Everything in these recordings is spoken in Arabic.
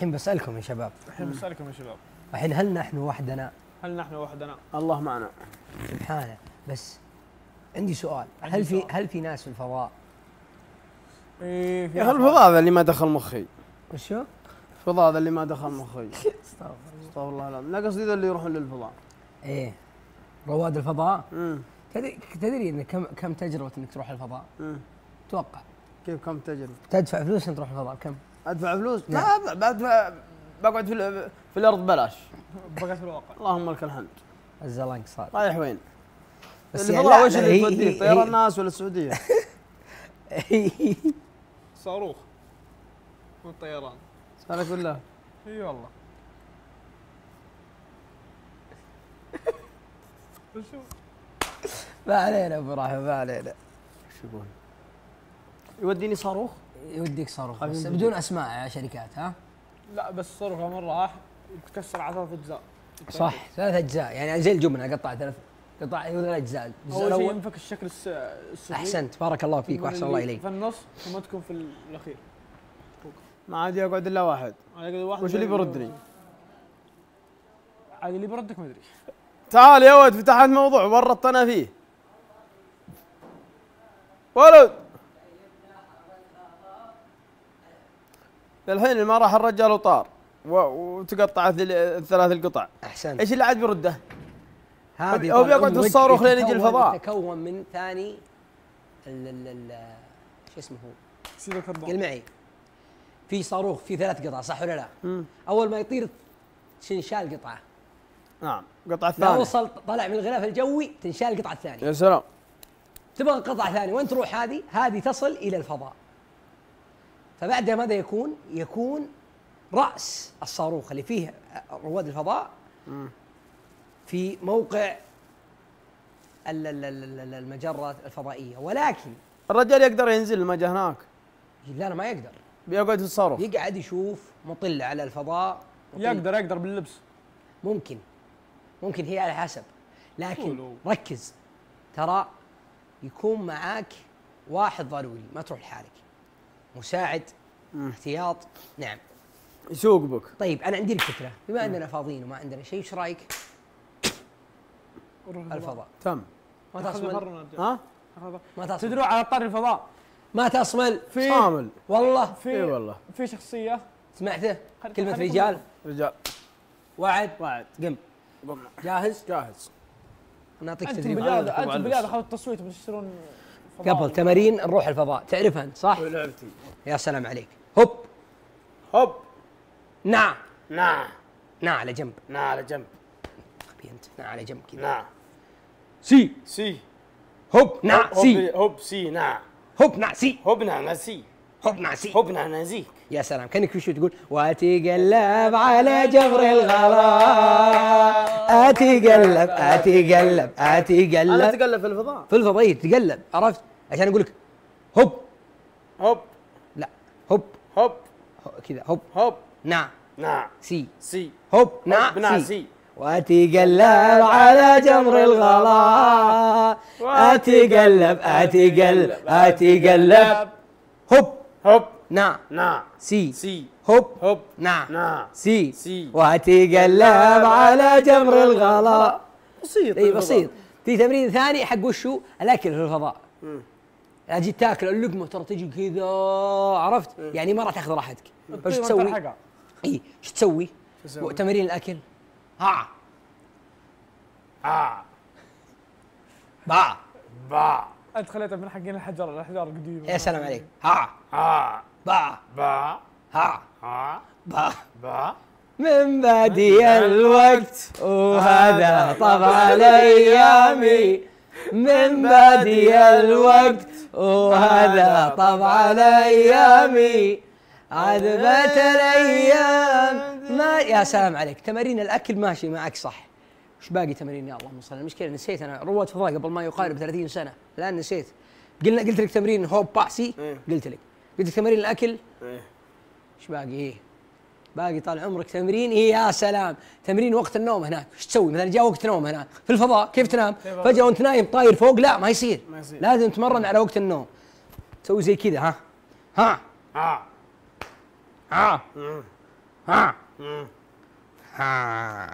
الحين بسألكم يا شباب. الحين هل نحن وحدنا؟ الله معنا سبحانه. بس عندي سؤال، هل في ناس في الفضاء؟ يا اخي الفضاء هذا اللي ما دخل مخي. وشو؟ الفضاء هذا اللي ما دخل مخي. استغفر الله العظيم. لا قصدي ذا اللي يروحون للفضاء. ايه رواد الفضاء. تدري ان كم تجربة انك تروح الفضاء؟ توقع. كيف كم تجربة؟ تدفع فلوس عشان تروح الفضاء كم؟ ادفع فلوس؟ لا بقعد في الارض بلاش. بقعد في الواقع. اللهم لك الحمد. الزلنق صار. رايح وين؟ بس الفضاء وش اللي توديه؟ طيران الناس ولا السعودية؟ صاروخ مو الطيران. سالك بالله؟ اي والله. وشو؟ ما علينا ابو رحمه، ما علينا. شو يقول؟ يوديني صاروخ؟ يوديك صاروخ بس بدون اسماء شركات ها؟ لا بس الصاروخ مرة راح يتكسر على 3 أجزاء. صح 3 أجزاء، يعني زي الجبنة قطع 3 قطع 3 أجزاء. أول شيء ينفك الشكل السفلي. أحسنت بارك الله فيك وأحسن الله إليك. في النص ثم تكون في الأخير. ما عاد يقعد إلا واحد. وش اللي بيردني؟ عاد اللي بردك ما أدري. تعال يا ولد فتحت موضوع ورطنا فيه. ولد الحين ما راح الرجال وطار وتقطعت 3 القطع. احسنت. ايش اللي عاد بيرده؟ هذه هو بيقعد في الصاروخ لين يجي الفضاء. يتكون من ثاني شو اسمه هو؟ اكسيد الكربون. قل معي. في صاروخ في 3 قطع صح ولا لا؟ اول ما يطير تنشال قطعه. نعم قطعه الثانيه. لا وصل طلع من الغلاف الجوي تنشال القطعه الثانيه. يا سلام. تبغى قطعه ثانيه وين تروح؟ هذه تصل الى الفضاء. فبعدها ماذا يكون رأس الصاروخ اللي فيه رواد الفضاء في موقع المجرة الفضائية، ولكن الرجال يقدر ينزل ما جاء هناك. لا ما يقدر. بيقعد في الصاروخ. يقعد يشوف مطل على الفضاء. يقدر باللبس. ممكن هي على حسب، لكن ركز ترى يكون معاك واحد ضروري، ما تروح لحالك. مساعد احتياط. نعم يسوق بك. طيب انا عندي لك فكره، بما اننا فاضيين وما عندنا شيء، ايش رايك؟ الفضاء. تم. ما تصمل. ها؟ ما تصمل. تدروا على طار الفضاء ما تصمل. صامل والله. اي والله. في شخصية سمعته كلمة رجال. وعد قم. قمنا. جاهز. نعطيك تدريب. انتم بلاد اخذوا التصويت بتشترون قبل تمارين نروح الفضاء، تعرفها انت صح؟ لعبتي. يا سلام عليك. هوب نع على جنب. على جنب. انت نع على جنب كذا. نع سي هوب نع سي. هوب سي نع. هوب نع سي. هوب نع سي. هوب نع سي. هوب نع نزيك. يا سلام كانك شو تقول؟ واتقلب على جبر الغلا. اتقلب انا اتقلب في الفضاء. في الفضاء تقلب، عرفت؟ عشان اقول لك هوب لا هوب كذا هوب نع سي هوب نع سي. واتقلب على جمر الغلا. اتقلب هوب نع سي هوب نع سي. واتقلب على جمر الغلا. بسيط. اي بسيط. في تمرين ثاني حق وشو؟ الاكل في الفضاء. اجي تاكل اللقمه ترى تجي كذا، عرفت؟ يعني ما راح تاخذ راحتك. ايش تسوي؟ اي ايش تسوي؟ تمارين الاكل. با انت خليته من حقين الاحجار القديمه. يا سلام عليك. با من بادي الوقت وهذا طبع الايام. من بادي الوقت وهذا طبع الايام. عذبت الايام ما. يا سلام عليك. تمارين الاكل ماشي معك صح. وش باقي تمارين؟ يا اللهم صل. المشكله نسيت انا رواد فضاء قبل ما يقارب 30 سنه، الان نسيت. قلت لك تمرين هوب باسي. قلت لك تمارين الاكل. ايش باقي؟ باقي طال عمرك تمرين. يا سلام. تمرين وقت النوم هناك. ايش تسوي مثلا؟ جاء وقت نوم هناك في الفضاء كيف تنام؟ فجاه وانت نايم طاير فوق، لا ما يصير. لازم تمرن على وقت النوم. تسوي زي كذا. ها ها ها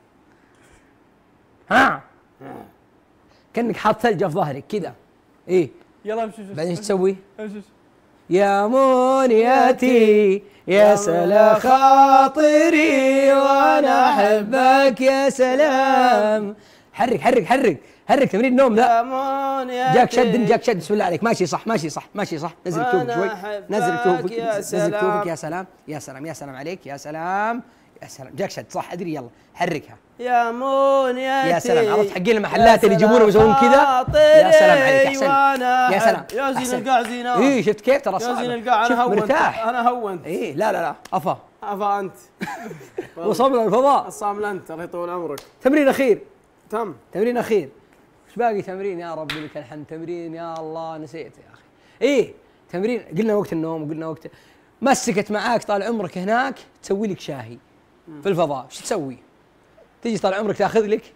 ها كأنك حاط ثلج في ظهرك كذا. ايه يلا امشي. بعدين ايش تسوي؟ امشي. يا منيتي يا سلا خاطري وانا احبك يا سلام. حرك حرك حرك حرك، تمرين النوم ذا. جاك شد جاك شد. بسم الله عليك، ماشي صح ماشي صح ماشي صح. نزل كتوفك شوي، نزل كتوفك، نزل كتوفك. يا سلام يا سلام يا سلام عليك، يا سلام يا سلام. جاك شد صح ادري. يلا حركها. يا منيتي يا سلام. عرفت حقين المحلات اللي يجيبونه ويسوون كذا. يا سلام عليك، احسن. يا سلام يا زين القاع زينة. ايه شفت كيف ترى صعب. يا زين القاع. انا هونت مرتاح. انا هونت. ايه لا لا لا افا افا انت. وصلنا الفضاء. الصامل انت، الله يطول عمرك. تمرين اخير. تم تمرين اخير. ايش باقي تمرين يا ربي لك الحمد؟ تمرين يا الله نسيت يا اخي. ايه تمرين. قلنا وقت النوم وقلنا وقت مسكت معاك طال عمرك هناك تسوي لك شاهي في الفضاء. ايش تسوي؟ تجي طال عمرك تاخذ لك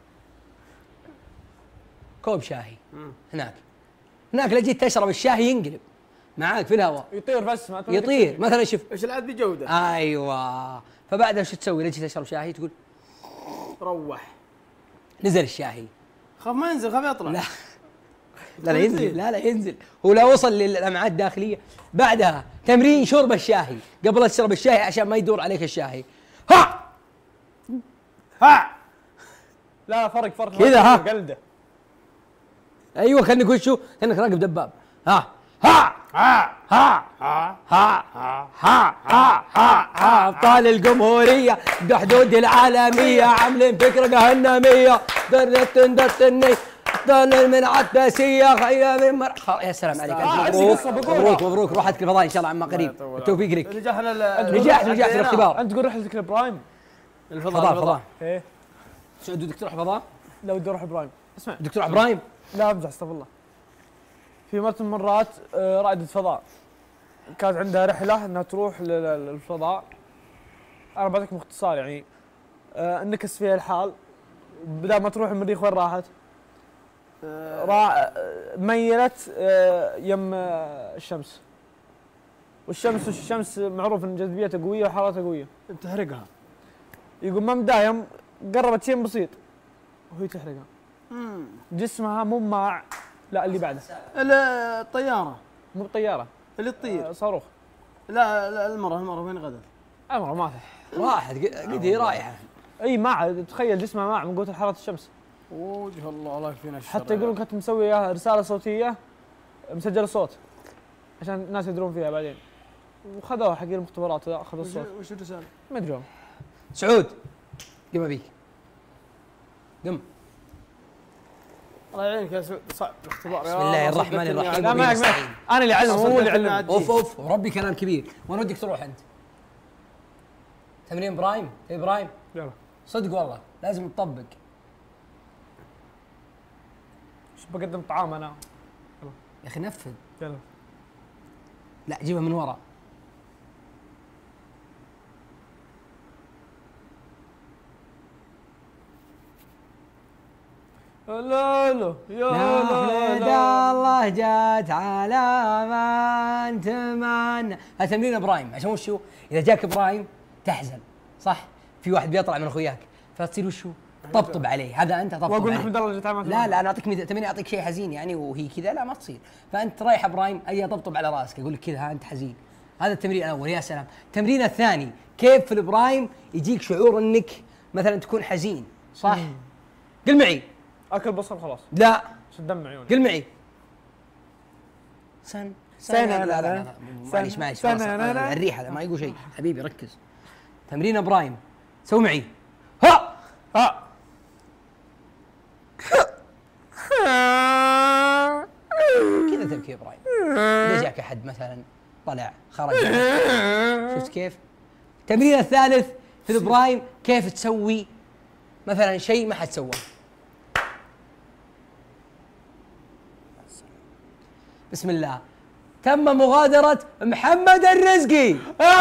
كوب شاهي هناك. هناك لو جيت تشرب الشاهي ينقلب معاك في الهواء، يطير بس ما يطير. مثلا شوف ايش العاد بجوده. ايوه. فبعدها ايش تسوي؟ لو جيت تشرب شاهي تقول روح. نزل الشاهي. خاف ما ينزل، خاف يطلع. لا لا ينزل. لا ينزل. هو لا وصل للامعاء الداخليه. بعدها تمرين شرب الشاهي قبل لا تشرب الشاهي عشان ما يدور عليك الشاهي. ها ها. لا فرق كذا. ها قلده. ايوه كانك وش شو؟ كانك راقب دباب. ها ها ها ها ها ها ها ها ها. ابطال الجمهوريه بحدود العالميه عاملين فكره جهنميه. دتني ابطال من عباسيه خيا من يا سلام عليك. مبروك مبروك. روحتك الفضاء ان شاء الله عما قريب. التوفيق لك. نجحت في الاختبار. انت تقول رحلتك البرايم. الفضاء. ايه سعود ودك تروح الفضاء؟ لو بدي اروح برايم. اسمع بدك تروح برايم؟ لا امزح استغفر الله. في مرة من المرات رائدة فضاء كانت عندها رحلة انها تروح للفضاء. انا بعطيك باختصار يعني انكس فيها الحال. بدل ما تروح المريخ وين راحت؟ ميلت يم الشمس. والشمس معروف ان جاذبيتها قوية وحرارتها قوية. بتحرقها. يقول ما مدايم قربت شيء بسيط وهي تحرقها. جسمها مو ماع، لا اللي بعده. الطيارة. مو طيارة اللي تطير. صاروخ. لا المرة وين غدت؟ المرة ما راحت قد هي رايحة. اي ماع. تخيل جسمها ماع من قوة حرارة الشمس. وجه الله يكفينا الشر. حتى يقولون كانت مسوية رسالة صوتية مسجلة صوت عشان الناس يدرون فيها بعدين. وخذوها حق المختبرات اخذوا الصوت. وش الرسالة؟ ما ادري. سعود قم بيك قم. الله يعينك يا سعود. صعب الاختبار. بسم الله الرحمن الرحيم. لا معك انا اللي اعلم هو اللي علم. اوف وربي كلام كبير. وين ودك تروح انت؟ تمرين برايم؟ في برايم؟ يلا صدق والله لازم تطبق. ايش بقدم طعام انا؟ يا اخي نفذ. يلا لا جيبها من ورا. لا لا يا لا الله جات على ما نتمنى. هذا تمرين برايم عشان وشو؟ اذا جاك برايم تحزن صح؟ في واحد بيطلع من اخوياك فتصير وشو؟ طبطب عليه. هذا انت طبطب واقول عليه. احمد الله جت. لا انا اعطيك تمرين اعطيك شيء حزين يعني وهي كذا لا ما تصير. فانت رايح برايم اجي اطبطب على راسك اقول لك كذا ها انت حزين. هذا التمرين الاول. يا سلام. التمرين الثاني كيف في البرايم يجيك شعور انك مثلا تكون حزين صح؟ قل معي. اكل بصل خلاص. لا شد دم عيوني. قل معي. سنة لا معليش الريح هذا ما يقول شيء. حبيبي ركز. تمرين برايم سوي معي. ها كذا تبكي برايم. اذا جاك احد مثلا طلع خرج شفت كيف؟ التمرين الثالث في البرايم كيف تسوي مثلا شيء ما حد سواه. بسم الله. تم مغادرة محمد الرزقي.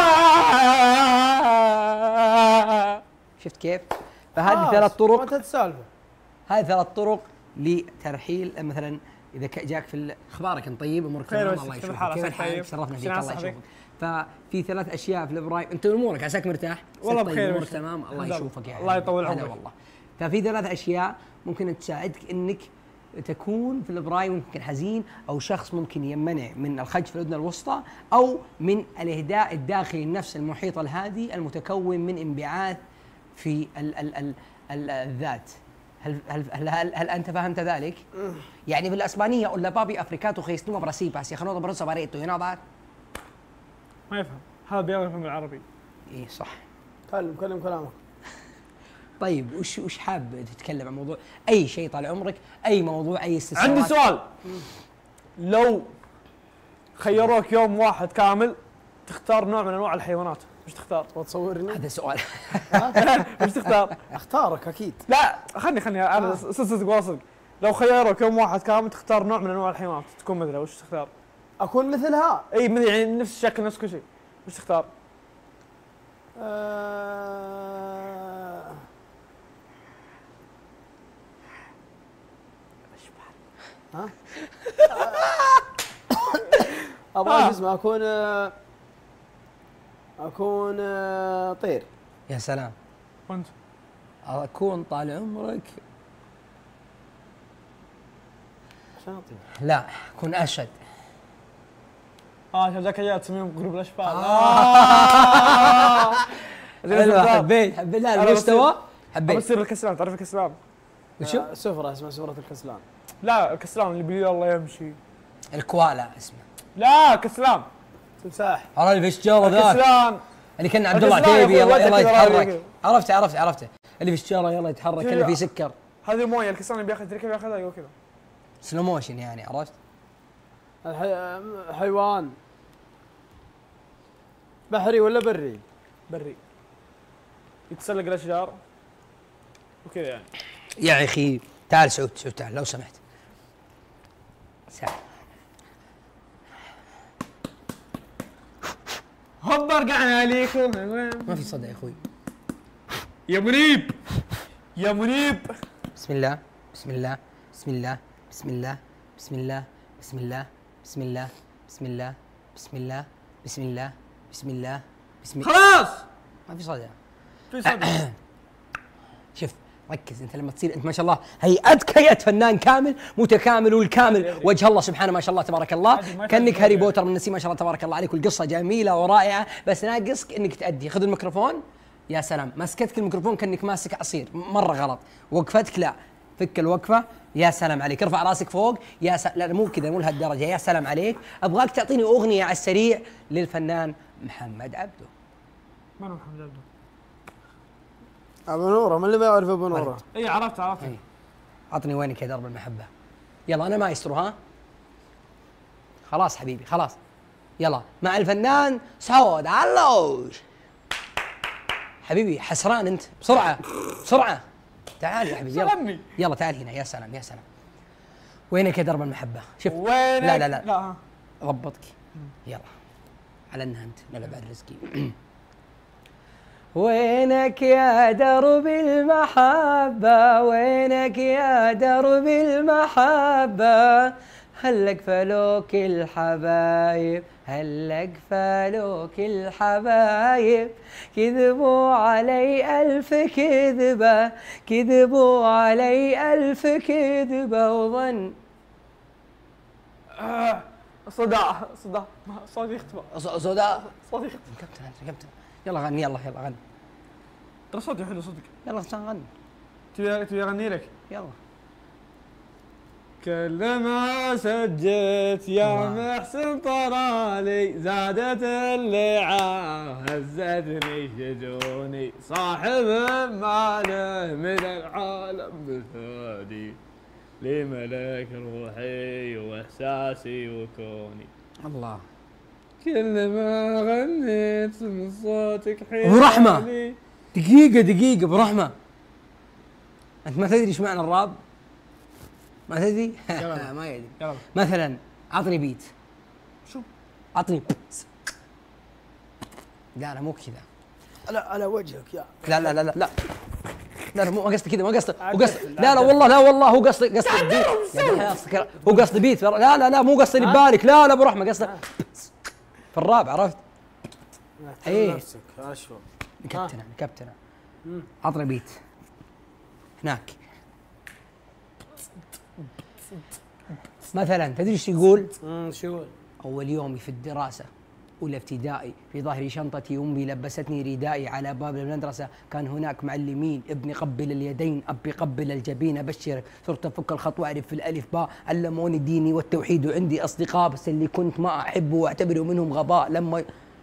شفت كيف؟ فهذه ثلاث طرق. ما تتسالفه. هذه ثلاث طرق لترحيل مثلا اذا جاك في اخبارك انت طيب، امورك خير تمام، بس الله كيف يشوفك، الحال؟ كيف عساك الحال؟ طيب؟ شرفنا فيك، شنو الله صحتك؟ يشوفك. ففي 3 اشياء في الابراهيم، انت امورك عساك مرتاح؟ والله طيب، بخير امورك بس. تمام، الله الحمد يشوفك يا الله يطول هلا عمرك. والله. ففي 3 اشياء ممكن تساعدك انك تكون في الابراهيم ممكن حزين، او شخص ممكن يمنع من الخج في الاذن الوسطى، او من الاهداء الداخلي النفس المحيط الهادي المتكون من انبعاث في الذات. هل انت فهمت ذلك؟ يعني بالاسبانيه قلنا بابي افريكاتو خيستوما براسيباس يا خنوط برصه باريتو يناظر. ما يفهم، هذا بيفهم العربي. اي صح. كلم كلامك. طيب وش حاب تتكلم عن موضوع اي شيء طال عمرك، اي موضوع، اي استفسارات؟ عندي سؤال. لو خيروك يوم واحد كامل تختار نوع من انواع الحيوانات، وش تختار؟ وتصورني؟ هذا سؤال. وش تختار؟ اختارك اكيد. لا خلني انا صدق واصل. لو خيروك يوم واحد كامل تختار نوع من انواع الحيوانات تكون مثلها، وش تختار؟ اكون مثلها؟ اي يعني نفس الشكل نفس كل شيء، وش تختار؟ ها؟ ابغى شو اسمه، اكون طير. يا سلام. وانت؟ اكون طال عمرك عشان اطير. لا اكون اسد. شوف ذاك الجاي تسميهم قلوب الاشبال. حلو، حبيت لا المستوى حبيت. بصير الكسلان، تعرف الكسلان؟ وشو؟ سفرة اسمها سفرة الكسلان. لا الكسلان اللي بيقول الله يمشي. الكوالا اسمه. لا كسلان. تمساح. والله اللي في الشجره ذاك كسلان اللي كان عبد الله الكسلان عتيبي يقول يلا ودك يتحرك. كذا عرفته اللي في الشجره يلا يتحرك اللي في سكر. هذه مويه، الكسلان اللي بياخذ كيف ياخذها يقول كذا سلو موشن يعني، عرفت؟ حيوان بحري ولا بري؟ بري يتسلق الاشجار وكذا يعني. يا اخي تعال سعود تعال لو سمحت. هوب رجعنا عليكم. ما في صدى يا اخوي. يا منيب يا منيب. بسم الله بسم الله بسم الله بسم الله بسم الله بسم الله بسم الله بسم الله بسم الله بسم الله بسم الله بسم الله. خلاص ما في صدى. في صدى. شوف ركز، انت لما تصير انت ما شاء الله هيئتك هيئه فنان كامل متكامل والكامل وجه الله سبحانه ما شاء الله تبارك الله، كانك هاري بوتر من النسيم ما شاء الله تبارك الله عليك، والقصه جميله ورائعه، بس ناقصك انك تأدي. خذ الميكروفون. يا سلام، مسكتك الميكروفون كانك ماسك عصير، مره غلط. وقفتك لا، فك الوقفه. يا سلام عليك، ارفع راسك فوق. يا لا مو كذا، مو لهالدرجه. يا سلام عليك. ابغاك تعطيني اغنيه على السريع للفنان محمد عبده. من هو محمد عبده؟ ابو نوره، من اللي ما يعرف ابو نوره؟ اي عرفت. عطني وينك يا درب المحبه. يلا انا مايسترو ها. خلاص حبيبي خلاص. يلا مع الفنان سعود علوش. حبيبي حسران انت، بسرعه بسرعه. تعال يا حبيبي يلا. يلا تعال هنا. يا سلام يا سلام. وينك يا درب المحبه؟ شوف وينك؟ لا لا لا, لا. ضبطك. يلا على انها انت. لا بعد رزقي. وينك يا درب المحبة، وينك يا درب المحبة، هلك فلوك الحبايب، هلك فلوك الحبايب، كذبوا علي ألف كذبة، كذبوا علي ألف كذبة وظن. صداع صوتي يختفى. صداع صوتي يختفى. كابتن يلا غني. يلا غني. ترى صوتي حلو صدق. يلا غني. تبي اغني لك؟ يلا. كل ما سجت يا محسن طرالي، زادت اللعاب هزتني شجوني، صاحب ماله من العالم بثاني، لي ملك روحي واحساسي وكوني. الله. كل ما غنيت من صوتك حيل. ابو رحمه دقيقة ابو رحمه، انت ما تدري ايش معنى الراب؟ ما تدري؟ ما يدري. مثلا عطني بيت. شو؟ عطني لا مو كذا. على وجهك يا. لا لا لا مو قصدي كذا، ما قصدي هو قصدي، لا لا والله، لا والله هو قصدي بيت هو قصدي بيت، لا لا لا مو قصدي اللي ببالك، لا لا ابو رحمه قصدي في الرابع، عرفت؟ ايه نفسك اشوف كابتن عطني بيت هناك مثلا. تدري ايش يقول؟ شو يقول؟ اول يومي في الدراسه اولى ابتدائي، في ظهري شنطتي امي لبستني ردائي، على باب المدرسه كان هناك معلمين، ابني قبل اليدين ابي قبل الجبين، ابشرك صرت افك الخط واعرف في الالف باء، علموني ديني والتوحيد وعندي اصدقاء، بس اللي كنت ما احبه واعتبره منهم غباء لما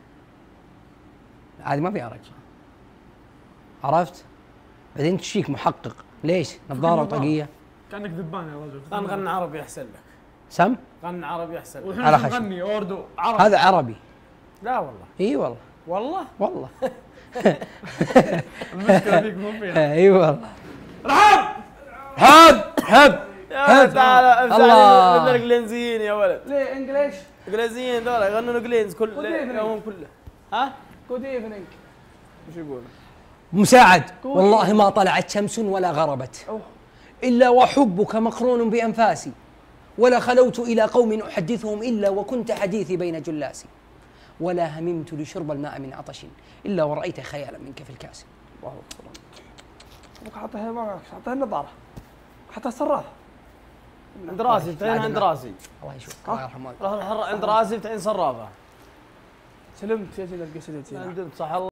هذه ما فيها رقصه، عرفت؟ بعدين تشيك محقق، ليش؟ نظاره وطاقيه. كانك ذبان يا رجل. غني عربي احسن لك. سم؟ غني عربي احسن لك. على خشب. غني اوردو عربي. هذا عربي. لا والله. اي والله. والله؟ والله. المشكله فيك مو فيها. اي والله. حب يا تعال الله. مثل الانجليزيين يا ولد. ليه انجليش؟ الانجليزيين ذولا يغنون انجليز كل يومهم كله. ها؟ جود ايفنينج. وش يقولون؟ مساعد، والله ما طلعت شمس ولا غربت أوه. إلا وحبك مقرون بأنفاسي، ولا خلوت إلى قوم أحدثهم إلا وكنت حديثي بين جلاسي، ولا هممت لشرب الماء من عطش إلا ورأيت خيالا منك في الكاس. الله اكبر. ابوك حاطها معك، حاطها النظاره، حتى الصرافه. عند راسي بتعين عند راسي. الله يشوفك الله يرحمه. عند راسي بتعين صرافه. سلمت يا سيدي، القصيدة عند صح الله.